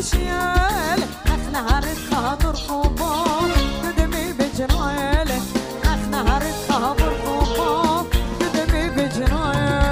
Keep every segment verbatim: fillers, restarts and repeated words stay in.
شيال اخنا هارد خاطر خوبان قدمي بجنايل اخنا هارد خاطر خوبان قدمي بجنايل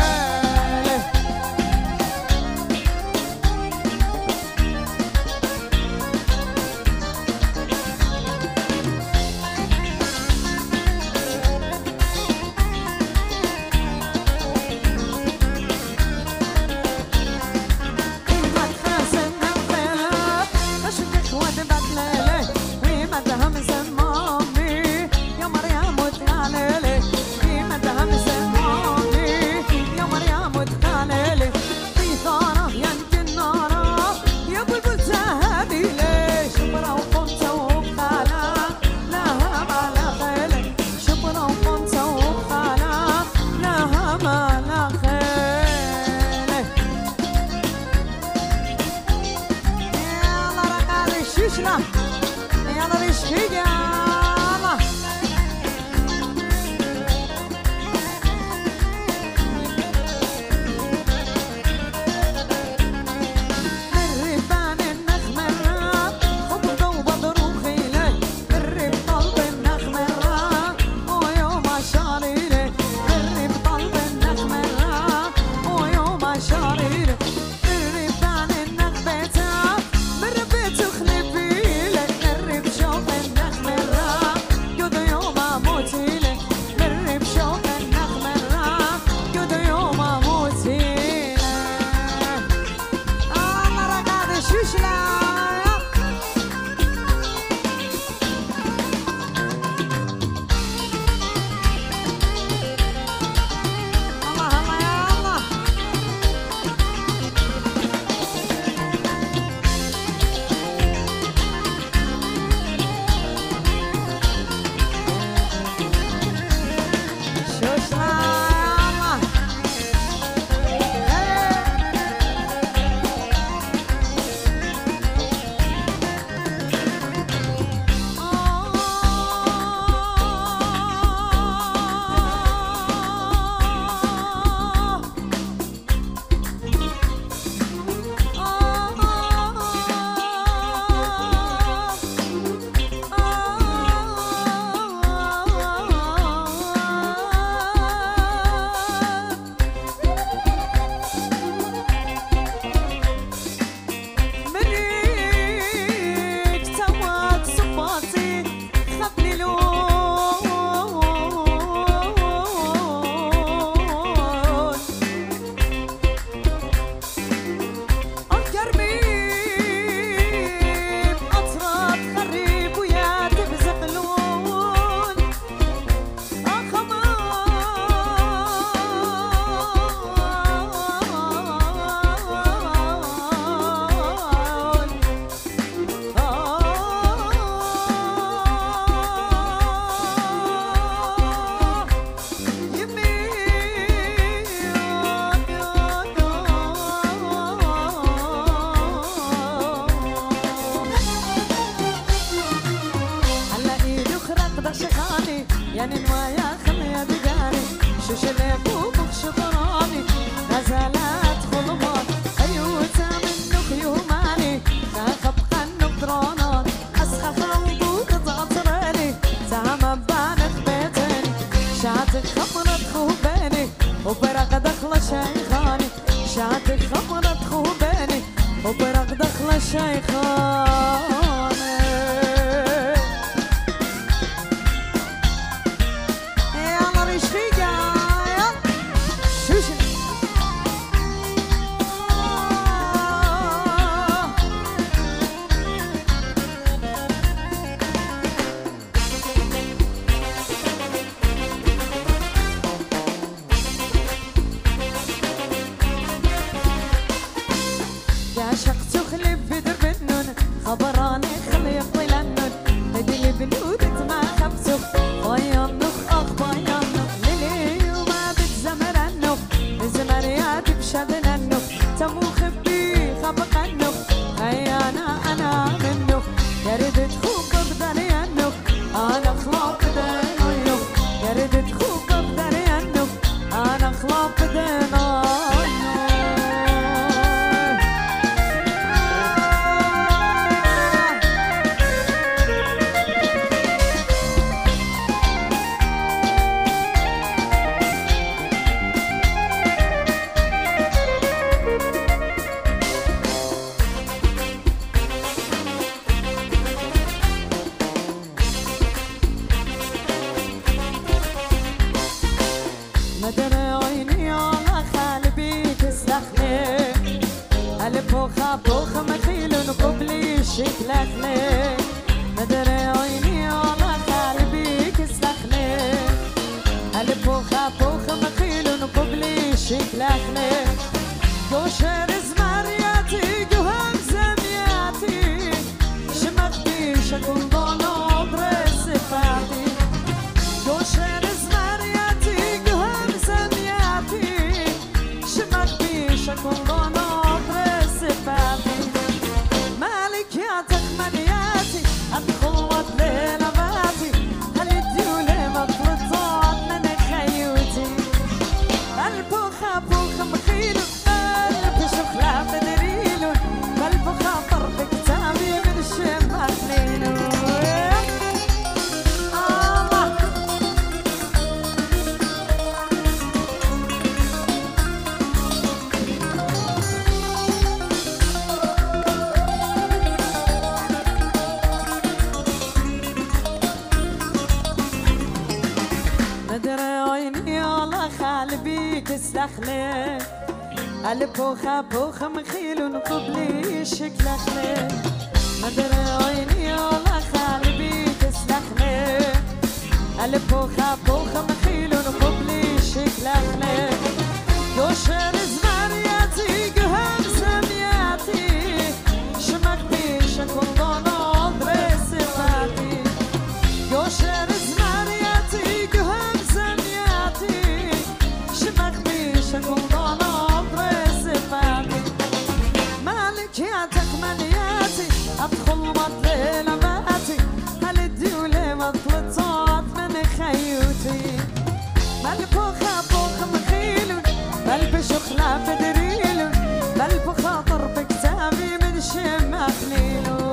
يعني نوايا خليا دقاني شوش ليكو بخش ضراني نزلات خلمات أيوتا منك يوماني خاخب قنك درانان أسخف عوضوك تعطراني تعمى بانك بيتني شاتك خمرت خوباني وبرق دخل شيخاني شاتك خمرت خوباني وبرق دخل شيخاني خبراني خلي طلنن هدي بنودت ما خبسو بايانوخ اخ بايانوخ للي وما بتزمرنوخ زمريات بشدننوخ تمو خبي خبقنوخ هيانا انا منوخ يرد تخوك بدريانوخ انا خلاق دينوخ يرد تخوك بدريانوخ انا خلاق دينوخ بوخا بوخ مخيل قبلي شكل أخلي مدري عيني على قلبي كسلخلي البوخا بوخ مخيل قبلي شكل أخلي جوشر زمرياتي جوهم زمياتي شمختي شكل ضنا درس فاتي جوشر زمرياتي جوهم زمياتي شمختي شكل ضنا درس فاتي مالك يا تخمنياتي أدخل وطلي نباتي هل الديولي مطلطات من خيوتي البوخا بوخ مخيل شخلاف دريلون قلب خاطر بكتابي من الشمال ليلون مدري عيني على خالبي كسلخلي البوخا بوخ مخيل قبلي شكل أخلي مدري عيني على خالبي تسلخلي البوخا بوخ مخيل قبلي شكل أخلي جوشر زمرياتي جهم سمياتي شمختي شكل ضنا درس فاتي جوشر زمرياتي جهم سمياتي شمختي شكل ضنا مالك يا تخمنياتي أدخل مطلي نباتي هل الديولي مطلطات من خيوتي مالبوخا بوخ مخيلون قلب شخلاف دريلون قلب خاطر بكتابي من شم أخليلون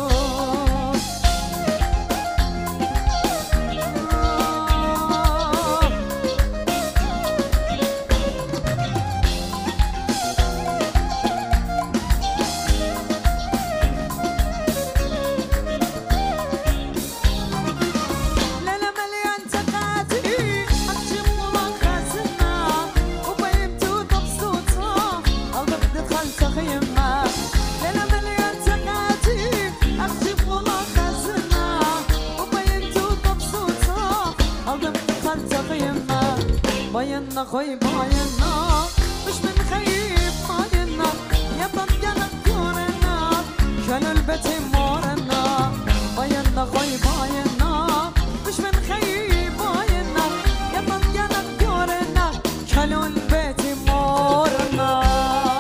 باينا خوي باينا مش من خيب باينا يا بطلنا كورنا شالوا البيت مورنا باينا خوي باينا مش من خيب باينا يا بطلنا كورنا شالوا البيت مورنا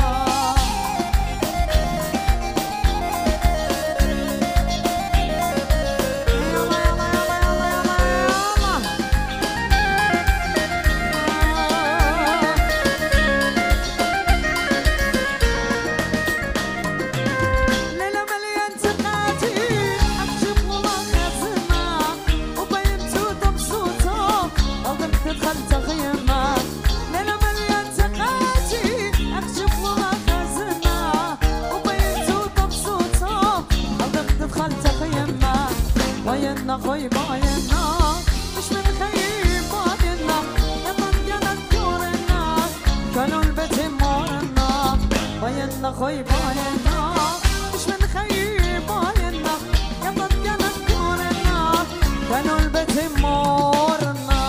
باينا خوي باينا مش من خيب باينا يا طنجنا كورنا كانوا البيت مورنا باينا خوي باينا مش من خيب باينا يا طنجنا كورنا كانوا البيت مورنا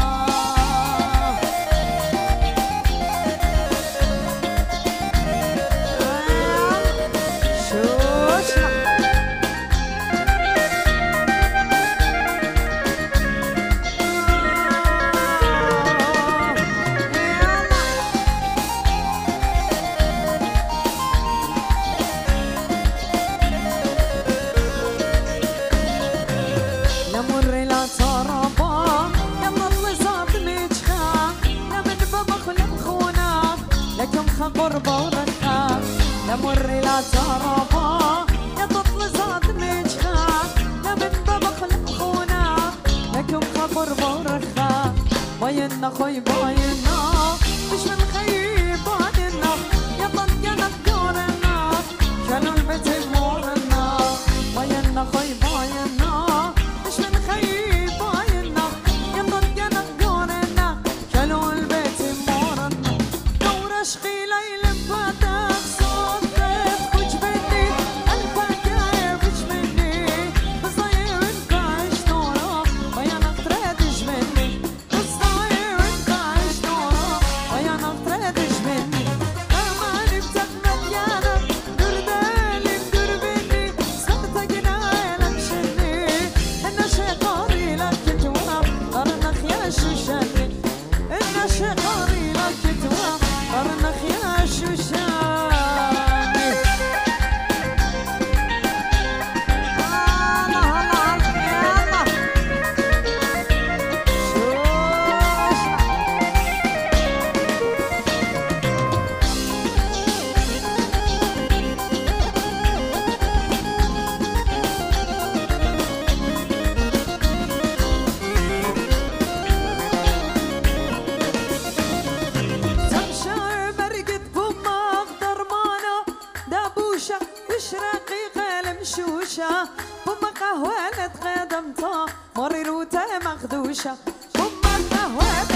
قربة ورخاء لمر لا تربا يا طفل زاد مجخاء لمن ببخ لمخونا لكم قربة ورخاء باينا خوي باينا مش من خيب باينا يا طنجنا كورنا كانوا البيت مورنا باينا خوي باينا مش من خيب باينا يا طنجنا كورنا كانوا البيت مورنا دور اشقي ليل بفتح صوت قهوة تقدمتها مريروتة مخدوشة أمك قهوة